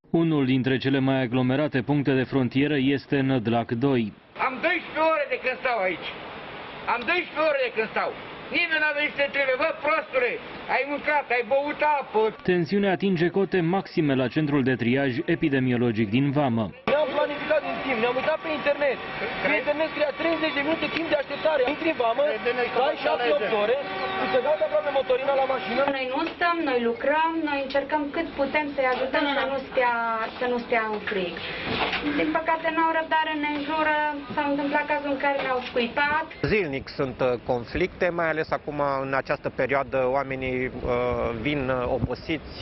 Unul dintre cele mai aglomerate puncte de frontieră este Nădlac 2. Am 12 ore de când stau aici. Am 12 ore de când stau. Nimeni n-a venit să trebuie. Bă, prostule, ai mâncat, ai băut apă. Tensiunea atinge cote maxime la centrul de triaj epidemiologic din Vamă. Ne-am planificat din timp, ne-am uitat pe internet. Pe internet scria 30 de minute timp de așteptare. Intri în Vamă, stai 7-8 ore, și se dau aproape motorina la mașină. Noi nu stăm, noi lucrăm, noi încercăm cât putem să-i ajutăm să nu stea în frig. Din păcate n-au răbdare, ne înjură, s-au întâmplat cazul în care ne-au scuipat. Zilnic sunt conflicte, mai ales acum în această perioadă oamenii vin obosiți,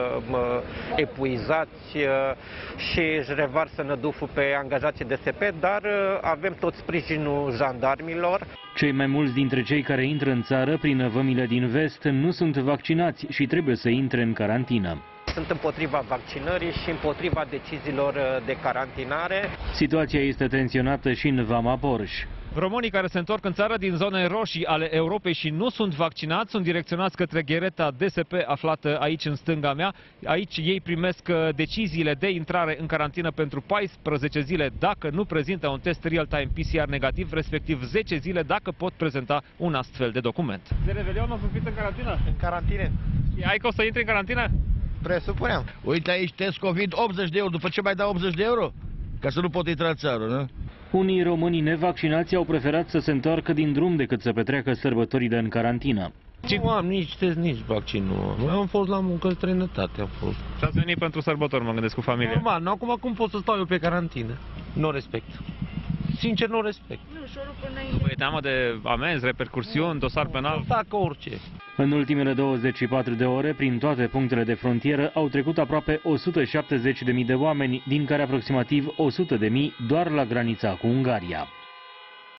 epuizați și își revarsă năduful pe angajații DSP, dar avem tot sprijinul jandarmilor. Cei mai mulți dintre cei care intră în țară prin vămile din vest nu sunt vaccinați și trebuie să intre în carantină. Sunt împotriva vaccinării și împotriva deciziilor de carantinare. Situația este tensionată și în Vama Borș. Românii care se întorc în țară din zone roșii ale Europei și nu sunt vaccinați sunt direcționați către ghereta DSP aflată aici în stânga mea. Aici ei primesc deciziile de intrare în carantină pentru 14 zile dacă nu prezintă un test real-time PCR negativ, respectiv 10 zile dacă pot prezenta un astfel de document. De Revelion o să fiți în carantină? În carantine. Ai că o să intri în carantină? Presupuneam. Uite aici, test COVID, 80 de euro. După ce mai dau 80 de euro? Ca să nu pot intra în țară, nu? Unii români nevaccinați au preferat să se întoarcă din drum decât să petreacă sărbătorile în carantină. Nu am nici test, nici vaccin. Nu. Am fost la muncă în străinătate. Am fost. Și ați venit pentru sărbători, mă gândesc, cu familia. Normal, acum cum pot să stau eu pe carantină? Nu respect. Sincer, nu respect. Vă e teamă de amenzi, repercursiuni, dosar penal? Facă orice. În ultimele 24 de ore, prin toate punctele de frontieră, au trecut aproape 170.000 de oameni, din care aproximativ 100.000 doar la granița cu Ungaria.